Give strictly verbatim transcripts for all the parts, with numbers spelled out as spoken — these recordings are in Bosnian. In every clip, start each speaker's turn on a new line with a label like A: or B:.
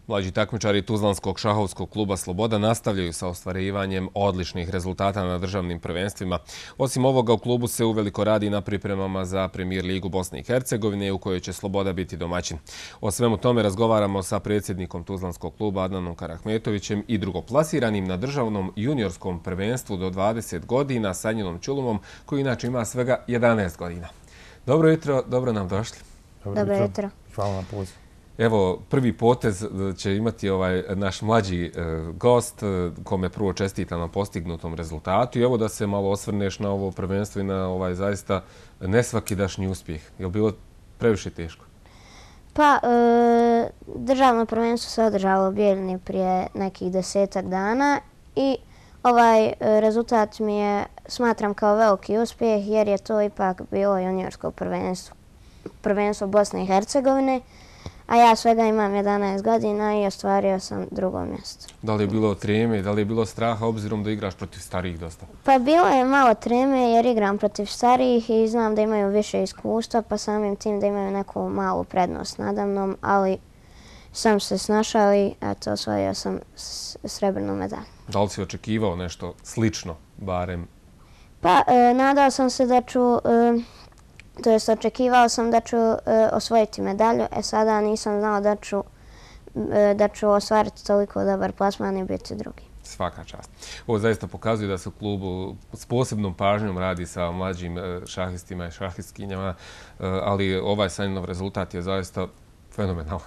A: Mlađi takmičari Tuzlanskog šahovskog kluba Sloboda nastavljaju sa ostvarivanjem odličnih rezultata na državnim prvenstvima. Osim ovoga, u klubu se uveliko radi na pripremama za Premier ligu Bosne i Hercegovine u kojoj će Sloboda biti domaćin. O svemu tome razgovaramo sa predsjednikom Tuzlanskog kluba Adnanom Karahmetovićem i drugoplasiranim na državnom juniorskom prvenstvu do dvadeset godina Sanjinom Čulumom, koji inače ima svega jedanaest godina. Dobro jutro, dobro nam došli.
B: Dobro jutro.
C: Hvala na poziv.
A: Evo, prvi potez će imati ovaj naš mlađi gost, kome prvo čestitam na postignutom rezultatu. I evo da se malo osvrneš na ovo prvenstvo i na ovaj zaista nesvakidašnji uspjeh. Je li bilo previše teško?
B: Pa, e, državno prvenstvo se održalo u Bijeljini prije nekih desetak dana i ovaj rezultat mi je smatram kao veliki uspjeh jer je to ipak bilo juniorsko prvenstvo, prvenstvo Bosne i Hercegovine. A ja svega imam jedanaest godina i ostvario sam drugo mjesto.
A: Da li je bilo treme, da li je bilo straha obzirom da igraš protiv starijih dosta?
B: Pa bilo je malo treme jer igram protiv starijih i znam da imaju više iskustva, pa samim tim da imaju neku malu prednost nadamnom, ali sam se snašao i eto, osvojio sam srebrnu medalju.
A: Da li si očekivao nešto slično, barem?
B: Pa e, nadao sam se da ću... E, To jest, očekivao sam da ću e, osvojiti medalju, e sada nisam znao da ću, e, da ću ostvariti toliko dobar plasman i biti drugi.
A: Svaka čast. Ovo zaista pokazuje da se u klubu s posebnom pažnjom radi sa mlađim šahistima i šahistkinjama, ali ovaj Sanjinov rezultat je zaista fenomenalan.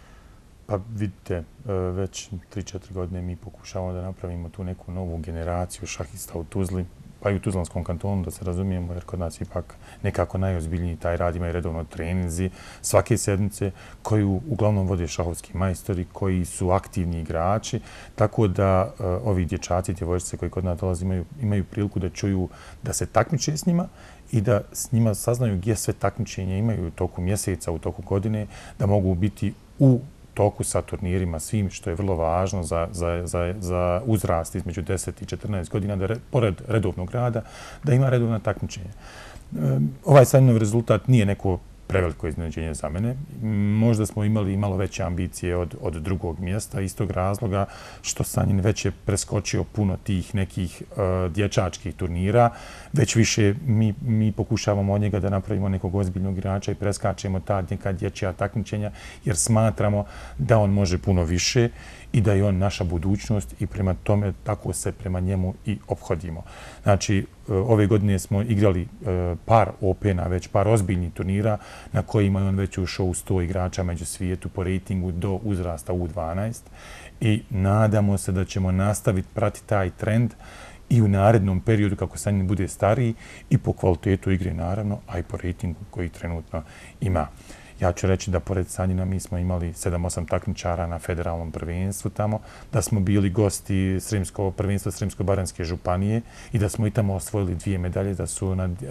C: Pa vidite, već tri četiri godine mi pokušavamo da napravimo tu neku novu generaciju šahista u Tuzli, pa i u Tuzlanskom kantonu, da se razumijemo, jer kod nas ipak nekako najozbiljniji taj rad, imaju redovno treninzi svake sedmice koju uglavnom vode šahovski majstori koji su aktivni igrači, tako da uh, ovi dječaci i djevojčice koji kod nas dolaze imaju, imaju priliku da čuju da se takmiče s njima i da s njima saznaju gdje sve takmičenje imaju u toku mjeseca, u toku godine, da mogu biti u toku sa turnirima, svim što je vrlo važno za, za, za, za uzrast između deset i četrnaest godina, da re, pored redovnog rada, da ima redovna takmičenja. E, ovaj Sanjinov rezultat nije neko preveliko iznenađenje za mene. Možda smo imali i malo veće ambicije od, od drugog mjesta, iz tog razloga što Sanjin već je preskočio puno tih nekih uh, dječačkih turnira. Već više mi, mi pokušavamo od njega da napravimo nekog ozbiljnog igrača i preskačemo ta neka dječja takmičenja jer smatramo da on može puno više i da je on naša budućnost i prema tome tako se prema njemu i ophodimo. Znači, ove godine smo igrali par Opena, već par ozbiljnih turnira na kojima je on već ušao u sto igrača među svijetu po rejtingu do uzrasta U dvanaest i nadamo se da ćemo nastaviti pratiti taj trend i u narednom periodu kako Sanjin bude stariji i po kvalitetu igre naravno, a i po rejtingu koji trenutno ima. Ja ću reći da pored Sanjina mi smo imali sedam osam takmičara na federalnom prvenstvu tamo, da smo bili gosti Sremskog prvenstva Sremsko-baranjske županije i da smo i tamo osvojili dvije medalje, da su nad, e,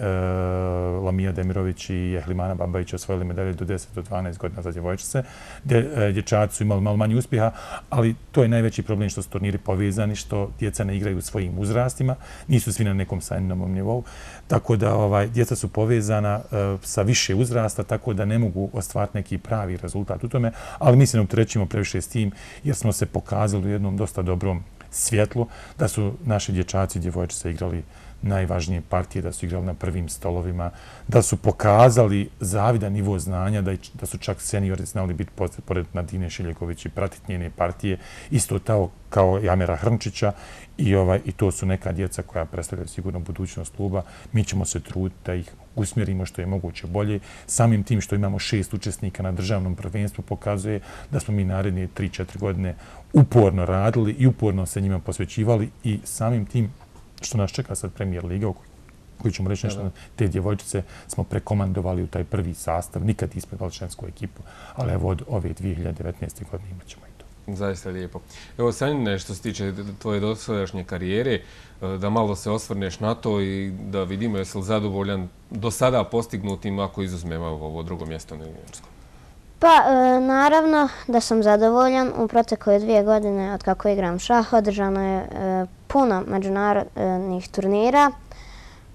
C: Lamija Demirović i Jehlimana Babajić osvojili medalje do deset do dvanaest godina za djevojčice. De, dječaci su imali malo manje uspjeha, ali to je najveći problem što su turniri povezani, što djeca ne igraju u svojim uzrastima, nisu svi na nekom Sanjinovom nivou, tako da ovaj, djeca su povezana e, sa više uzrasta, tako da ne mogu ostvariti neki pravi rezultat u tome, ali mi se ne opterećimo previše s tim jer smo se pokazali u jednom dosta dobrom svjetlu da su naši dječaci i djevojčice igrali najvažnije partije, da su igrali na prvim stolovima, da su pokazali zavidan nivo znanja, da, da su čak seniori znali biti pored Nadine Šiljeković i pratiti njene partije, isto tako kao Jamera Hrnčića i, ovaj, i to su neka djeca koja predstavljaju sigurno budućnost kluba. Mi ćemo se truditi da ih usmjerimo što je moguće bolje. Samim tim što imamo šest učesnika na državnom prvenstvu pokazuje da smo mi naredne tri četiri godine uporno radili i uporno se njima posvećivali i samim tim što nas čeka sad Premier liga, koji ćemo reći nešto, te djevojčice smo prekomandovali u taj prvi sastav, nikad ispeglali člensku ekipu, ali evo od ove dvije hiljade devetnaeste. godine imat ćemo i to.
A: Zaista lijepo. Evo, Sanjine, što se tiče tvoje dosadašnje karijere, da malo se osvrneš na to i da vidimo jesi li zadovoljan do sada postignutim ako izuzmemo ovo drugo mjesto na juniorskom.
B: Pa, e, naravno da sam zadovoljan. U protekle dvije godine od kako igram šah održano je e, puno međunarodnih turnira.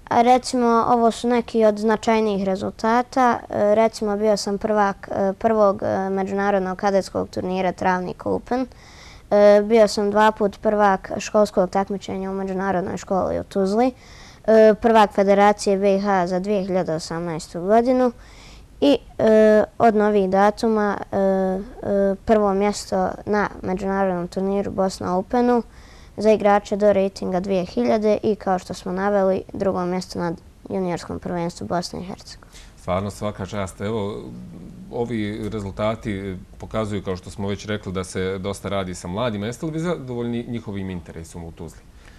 B: A recimo, ovo su neki od značajnijih rezultata. E, recimo, bio sam prvak e, prvog e, međunarodnog kadetskog turnira Travnik Open. E, bio sam dva put prvak školskog takmičenja u međunarodnoj školi u Tuzli. E, prvak Federacije B i H za dvije hiljade osamnaestu. godinu. I e, od novih datuma e, e, prvo mjesto na međunarodnom turniru Bosna Openu za igrače do ratinga dvije hiljade i kao što smo naveli drugo mjesto na juniorskom prvenstvu Bosne i Hercegovine.
A: Stvarno svaka čast. Evo, ovi rezultati pokazuju, kao što smo već rekli, da se dosta radi sa mladima. Jeste li vi zadovoljni njihovim interesom u Tuzli?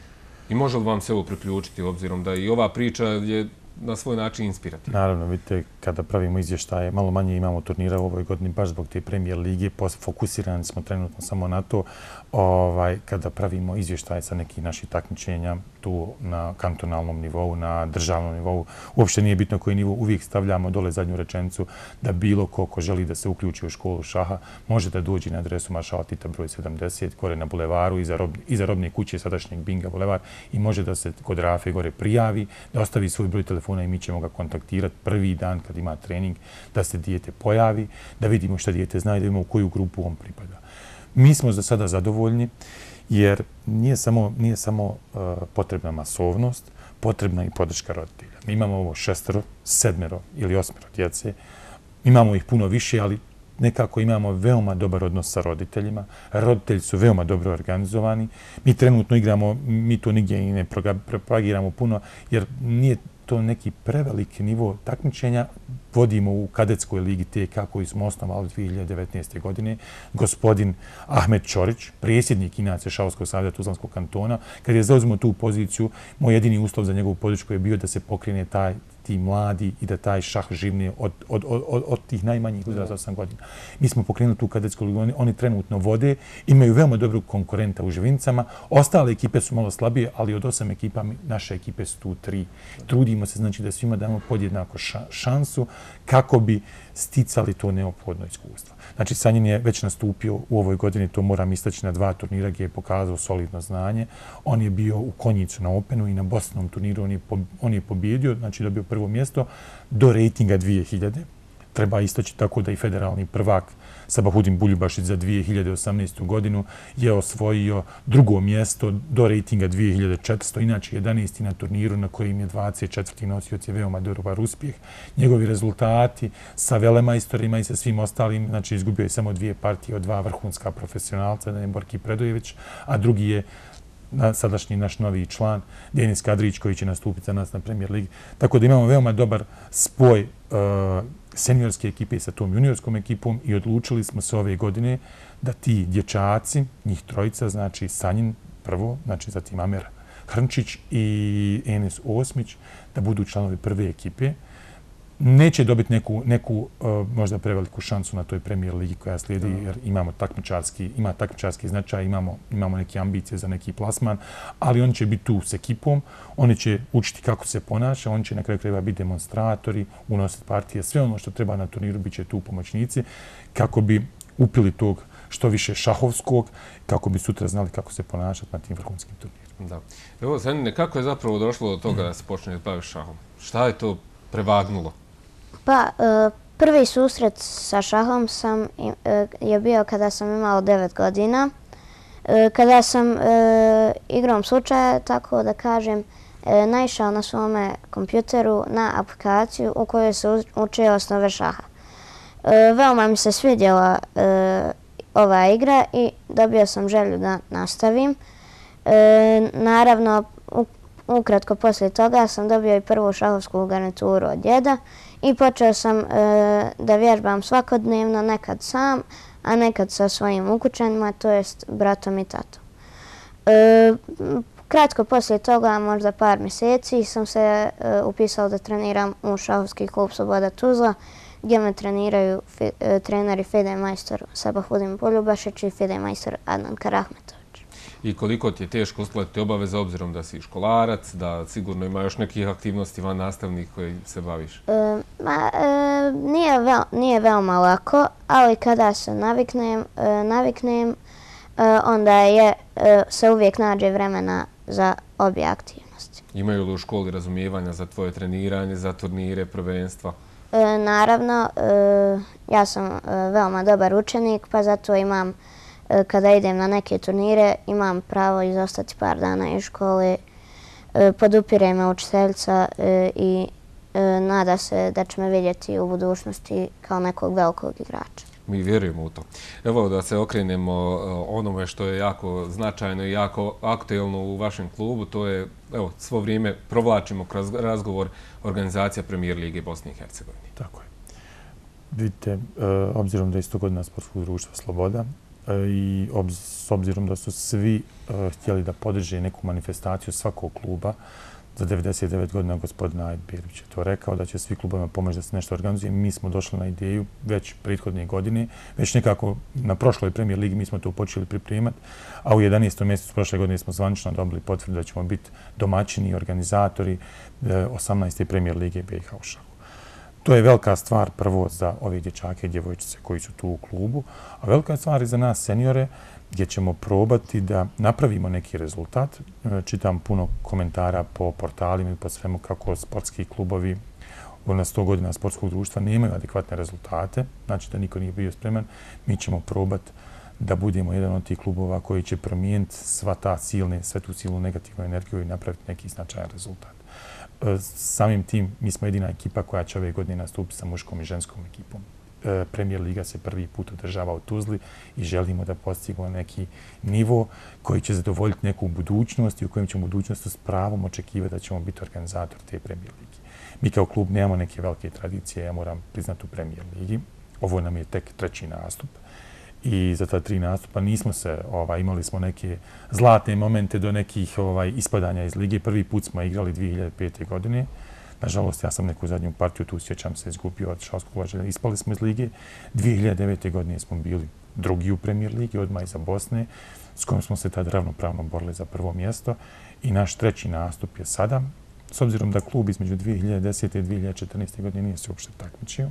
A: I može li vam se ovo priključiti, obzirom da i ova priča je na svoj način inspirativna?
C: Naravno, vidite, kada pravimo izvještaje, malo manje imamo turnira u ovoj godini, baš zbog te premijer lige, fokusirani smo trenutno samo na to. Ovaj, kada pravimo izvještaje sa nekih naših takmičenja, tu na kantonalnom nivou, na državnom nivou, uopšte nije bitno koji nivou, uvijek stavljamo dole zadnju rečenicu da bilo ko ko želi da se uključi u školu šaha, može da dođe na adresu Maršala Tita broj sedamdeset, gore na bulevaru, iza, rob, iza robne kuće sadašnjeg Binga bulevar, i može da se kod Rafe gore prijavi, da ostavi svoj broj telefona i mi ćemo ga kontaktirati prvi dan kad ima trening, da se dijete pojavi, da vidimo šta dijete zna i da vidimo u koju grupu on pripada. Mi smo za sada zadovoljni jer nije samo, nije samo uh, potrebna masovnost, potrebna i podrška roditelja. Mi imamo ovo šestero, sedmero ili osmero djece, imamo ih puno više, ali nekako imamo veoma dobar odnos sa roditeljima. Roditelji su veoma dobro organizovani. Mi trenutno igramo, mi to nigdje i ne propagiramo puno, jer nije to neki preveliki nivo takmičenja. Vodimo u kadetskoj ligi T K koju smo osnovali dvije hiljade devetnaeste. godine. Gospodin Ahmet Čorić, predsjednik inače Šahovskog savjeta Tuzlanskog kantona, kad je zauzimo tu poziciju, moj jedini uslov za njegovu podršku je bio da se pokrene taj ti mladi i da taj šah živne od, od, od, od, od tih najmanjih uzrasta osam godina. Mi smo pokrenuli tu kadetsku ligu, oni, oni trenutno vode, imaju veoma dobrog konkurenta u Živincama, ostale ekipe su malo slabije, ali od osam ekipa naše ekipe su tu tri. Trudimo se, znači, da svima damo podjednako ša, šansu kako bi sticali to neophodno iskustvo. Znači, Sanjin je već nastupio u ovoj godini, to moram istaći, na dva turnira gdje je pokazao solidno znanje. On je bio u Konjicu na Openu i na Bosnom turniru on je, po, on je pobjedio, znači dobio prvo mjesto do rejtinga dvije hiljade. Treba istaći tako da i federalni prvak Sabahudin Buljubašić za dvije hiljade osamnaestu. godinu je osvojio drugo mjesto do rejtinga dvije hiljade četiristo. Inače, jedanaesti na turniru na kojim je dvadeset četvrti nosioc je veoma dobar uspjeh. Njegovi rezultati sa velemajstorima i sa svim ostalim, znači izgubio je samo dvije partije od dva vrhunska profesionalca, jedan je Borki Predojević, a drugi je sadašnji naš novi član, Denis Kadrić, koji će nastupiti za nas na Premier ligi. Tako da imamo veoma dobar spoj uh, seniorske ekipe sa tom juniorskom ekipom i odlučili smo se ove godine da ti dječaci, njih trojica, znači Sanjin prvo, znači zatim Amer Hrnčić i Enes Osmić, da budu članovi prve ekipe. Neće dobiti neku, neku uh, možda preveliku šansu na toj Premier ligi koja slijedi, jer imamo takmičarski, ima takmičarski značaj, imamo, imamo neke ambicije za neki plasman, ali oni će biti tu s ekipom, oni će učiti kako se ponaša, oni će na kraju krajeva biti demonstratori, unositi partije, sve ono što treba na turniru bit će tu pomoćnici, kako bi upili tog što više šahovskog, kako bi sutra znali kako se ponašati na tim vrhunskim turnirima.
A: Da. Evo, Sanjine, kako je zapravo došlo do toga da se počne baviti šahom? Šta je to prevagnulo?
B: Pa, prvi susret sa šahom sam, je bio kada sam imao devet godina. Kada sam igrom slučaja, tako da kažem, naišao na svome kompjuteru na aplikaciju u kojoj se uče osnove šaha. Veoma mi se svidjela ova igra i dobio sam želju da nastavim. Naravno, ukratko poslije toga sam dobio i prvu šahovsku garnituru od djeda i počeo sam e, da vježbam svakodnevno, nekad sam, a nekad sa svojim ukućanima, to jest bratom i tatom. E, kratko poslije toga, možda par mjeseci, sam se e, upisao da treniram u šahovski klub Sloboda Tuzla, gdje me treniraju fi, e, treneri Fide majstor Sabahudin Buljubašić i Fide majstor Adnan Karahmetović.
A: I koliko ti je teško uskladiti obaveze obzirom da si školarac, da sigurno ima još nekih aktivnosti van nastavnih koji se baviš?
B: E, ma, e, nije, vel, nije veoma lako, ali kada se naviknem, e, naviknem e, onda je, e, se uvijek nađe vremena za obje aktivnosti. budućnosti.
A: Imaju li u školi razumijevanja za tvoje treniranje, za turnire, prvenstva?
B: E, naravno, e, ja sam e, veoma dobar učenik, pa zato imam, e, kada idem na neke turnire, imam pravo izostati par dana iz škole. E, podupire me učiteljica e, i e, nada se da će me vidjeti u budućnosti kao nekog velikog igrača.
A: Mi vjerujemo u to. Evo da se okrenemo onome što je jako značajno i jako aktuelno u vašem klubu, to je, evo, svo vrijeme provlačimo kroz razgovor organizacija Premijer Lige Bosne i Hercegovine.
C: Tako je. Vidite, obzirom da je sto godina Sportskog društva Sloboda i s obzirom da su svi htjeli da podrže neku manifestaciju svakog kluba, za devedeset devet godina gospodin Ajd Berić je to rekao, da će svi klubovima pomoći da se nešto organizuje. Mi smo došli na ideju već prethodne godine, već nekako na prošloj Premijer Ligi mi smo to počeli pripremati, a u jedanaestom mjesecu prošle godine smo zvanično dobili potvrdu da ćemo biti domaćini i organizatori osamnaeste Premijer Lige B i H u šahu. To je velika stvar prvo za ove dječake i djevojčice koji su tu u klubu, a velika stvar i za nas seniore, gdje ćemo probati da napravimo neki rezultat. Čitam puno komentara po portalima i po svemu kako sportski klubovi na sto godina sportskog društva nemaju adekvatne rezultate, znači da niko nije bio spreman. Mi ćemo probati da budemo jedan od tih klubova koji će promijeniti sva ta silne, sve tu silnu negativnu energiju i napraviti neki značajan rezultat. Samim tim, mi smo jedina ekipa koja će ove godine nastupiti sa muškom i ženskom ekipom. Premijer Liga se prvi put održava u Tuzli i želimo da postignemo neki nivo koji će zadovoljiti neku budućnost i u kojem ćemo budućnosti s pravom očekivati da ćemo biti organizator te Premijer Ligi. Mi kao klub nemamo neke velike tradicije, ja moram priznati u Premijer Ligi. Ovo nam je tek treći nastup i za ta tri nastupa nismo se, ovaj, imali smo neke zlatne momente do nekih ovaj, ispadanja iz Lige. Prvi put smo igrali dvije hiljade pete. godine. Nažalost, ja sam neku zadnju partiju, tu sjećam se, izgubio od Šalskog Laželja. Ispali smo iz Lige. dvije hiljade devete. godine smo bili drugi u Premijer Ligi, odmah iza Bosne, s kojom smo se tad ravnopravno borili za prvo mjesto. I naš treći nastup je sada. S obzirom da klub između dvije hiljade desete. i dvije hiljade četrnaeste. godine nije se uopšte takmičio.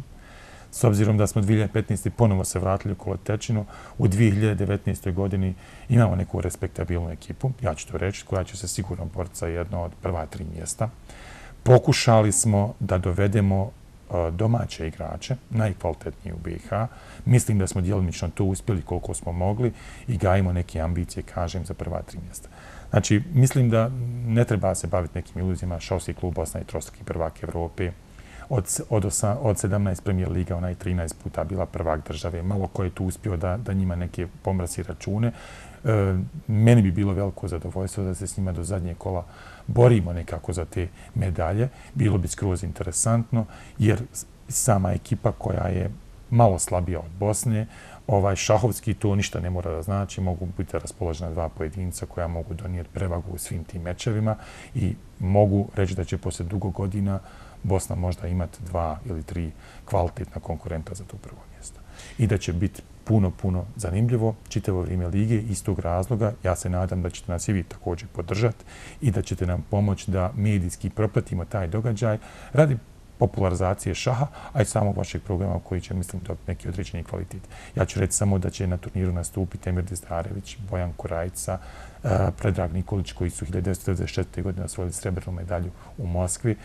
C: S obzirom da smo dvije hiljade petnaeste. ponovo se vratili u kolotečinu, u dvije hiljade devetnaestoj. godini imamo neku respektabilnu ekipu, ja ću to reći, koja će se sigurno boriti za jedno od prva tri mjesta. Pokušali smo da dovedemo domaće igrače, najkvalitetnije u B i H. Mislim da smo djelomično to uspjeli koliko smo mogli i gajimo neke ambicije, kažem, za prva tri mjesta. Znači, mislim da ne treba se baviti nekim iluzijama. Šahovski klub Bosna i trostruki prvak Evrope. Od, od, osa, od sedamnaest Premijer Liga, onaj trinaest puta bila prvak države. Malo ko je tu uspio da, da njima neke pomrasi račune. E, meni bi bilo veliko zadovoljstvo da se s njima do zadnje kola borimo nekako za te medalje. Bilo bi skroz interesantno, jer sama ekipa koja je malo slabija od Bosne, ovaj šahovski to ništa ne mora da znači, mogu biti raspoložena dva pojedinca koja mogu donijeti prevagu u svim tim mečevima i mogu reći da će posle dugo godina Bosna možda imati dva ili tri kvalitetna konkurenta za to prvo mjesto. I da će biti puno, puno zanimljivo čitavo vrijeme lige. Iz tog razloga ja se nadam da ćete nas i vi također podržati i da ćete nam pomoći da medijski propratimo taj događaj radi popularizacije šaha, a i samog vašeg programa koji će, mislim, dobiti neki određeni kvalitet. Ja ću reći samo da će na turniru nastupiti Emir Dizdarević, Bojan Korajca, Predrag Nikolić, koji su hiljadu devetsto devedeset četvrte. godine osvojili srebrnu medalju u Moskvi.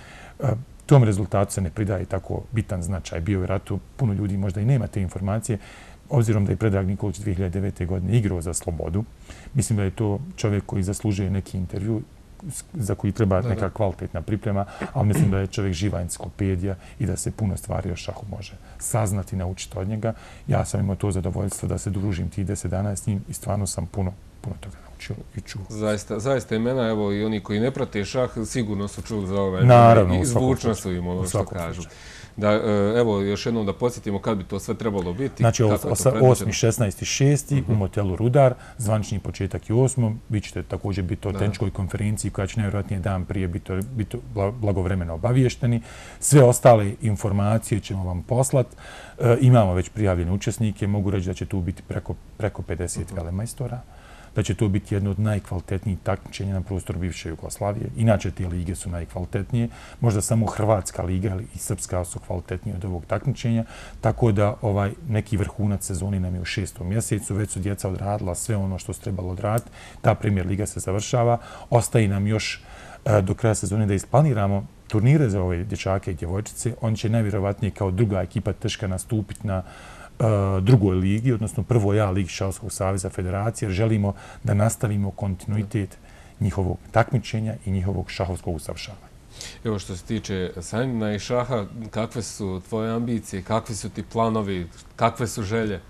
C: Tom rezultatu se ne pridaje tako bitan značaj. Bio je ratu, puno ljudi možda i nema te informacije, obzirom da je Predrag Nikolić dvije hiljade devete. godine igrao za Slobodu. Mislim da je to čovjek koji zaslužuje neki intervju za koji treba neka kvalitetna priprema, ali mislim da je čovjek živa enciklopedija i da se puno stvari o šahu može saznati i naučiti od njega. Ja sam imao to zadovoljstvo da se družim tih deset dana s njim i stvarno sam puno, puno toga naučio i čuo.
A: Zaista, zaista imena, evo i oni koji ne prate šah, sigurno su čuli za ove.
C: Naravno,
A: i zvučno su im ono što kažu. Da, evo, još jednom da podsjetimo kad bi to sve trebalo biti.
C: Znači, osmi, šesnaesti šesti u motelu Rudar, zvanični početak je osmom. Vi ćete također biti o tehničkoj konferenciji koja će najvjerojatnije dan prije biti, biti blagovremeno obavješteni. Sve ostale informacije ćemo vam poslati. E, imamo već prijavljene učesnike. Mogu reći da će tu biti preko, preko pedeset velemajstora. Da će to biti jedno od najkvalitetnijih takmičenja na prostoru bivše Jugoslavije. Inače, te lige su najkvalitetnije. Možda samo Hrvatska liga i Srpska su kvalitetnije od ovog takmičenja. Tako da ovaj neki vrhunac sezoni nam je u šestom mjesecu. Već su djeca odradila sve ono što su trebalo odraditi. Ta Premijer liga se završava. Ostaje nam još do kraja sezone da isplaniramo turnire za ove dječake i djevojčice. Oni će najvjerovatnije kao druga ekipa Teška nastupiti na drugoj ligi, odnosno prvoj A ligi Šahovskog saveza federacije, jer želimo da nastavimo kontinuitet njihovog takmičenja i njihovog šahovskog usavršavanja.
A: Evo što se tiče Sanjina i šaha, kakve su tvoje ambicije, kakvi su ti planovi, kakve su želje?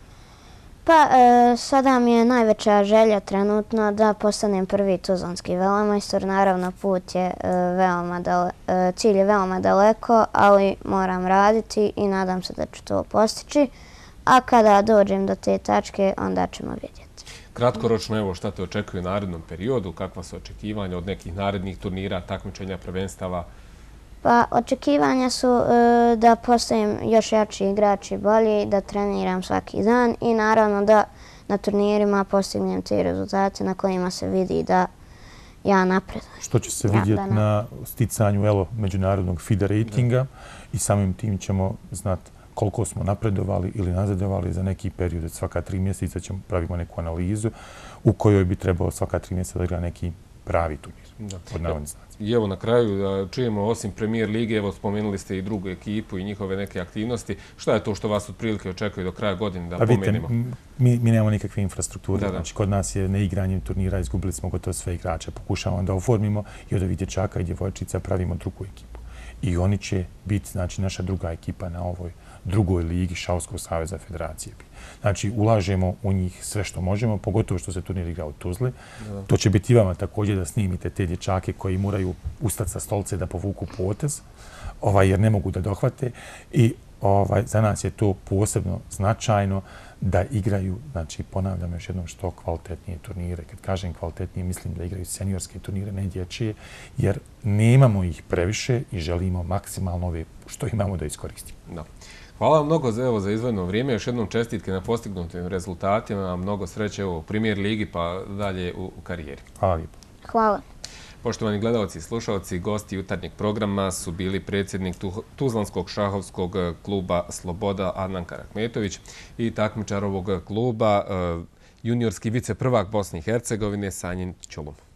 B: Pa, e, sada mi je najveća želja trenutno da postanem prvi tuzlanski velemajstor. Naravno, put je e, veoma dale, e, cilj je veoma daleko, ali moram raditi i nadam se da ću to postići. A kada dođem do te tačke, onda ćemo vidjeti.
A: Kratkoročno, evo šta te očekuje u narednom periodu, kakva su očekivanja od nekih narednih turnira, takmičenja, prvenstava?
B: Pa, očekivanja su e, da postajem još jači igrač i bolji, da treniram svaki dan i naravno da na turnirima postignem te rezultate na kojima se vidi da ja napredujem.
C: Što će se vidjeti ja, na sticanju elo, međunarodnog F I D E ratinga i samim tim ćemo znati koliko smo napredovali ili nazadovali za neki period. Svaka tri mjeseca ćemo pravimo neku analizu u kojoj bi trebalo svaka tri mjeseca da igra neki pravi turnir. Da.
A: I evo na kraju čujemo osim Premier lige, evo spomenuli ste i drugu ekipu i njihove neke aktivnosti. Šta je to što vas otprilike očekuje do kraja godine da pa pomenimo?
C: Vidite, mi, mi nemamo nikakve infrastrukture. Da, da. Znači, kod nas je neigranjem turnira, izgubili smo gotovo sve igrače. Pokušavamo da oformimo i od ovih dječaka i djevojčica pravimo drugu ekipu. I oni će biti, znači, naša druga ekipa na ovoj drugoj ligi Šahovskog saveza federacije. Znači, ulažemo u njih sve što možemo, pogotovo što se turnir igra u Tuzli. Da. To će biti i vama također da snimite te dječake koji moraju ustati sa stolice da povuku potez, ovaj, jer ne mogu da dohvate. I ovaj, za nas je to posebno značajno da igraju, znači ponavljam još jednom, što kvalitetnije turnire. Kad kažem kvalitetnije, mislim da igraju seniorske turnire, ne dječje, jer nemamo ih previše i želimo maksimalno ove što imamo da iskoristimo.
A: Da. Hvala vam mnogo za, evo, za izdvojeno vrijeme. Još jednom čestitke na postignutim rezultatima. Mnogo sreće u Premier ligi pa dalje u, u karijeri.
C: Hvala lijepo.
B: Hvala.
A: Poštovani gledalci i slušalci, gosti jutarnjeg programa su bili predsjednik Tuzlanskog šahovskog kluba Sloboda Adnan Karakmetović i takmičar ovog kluba juniorski viceprvak Bosne i Hercegovine Sanjin Ćolum.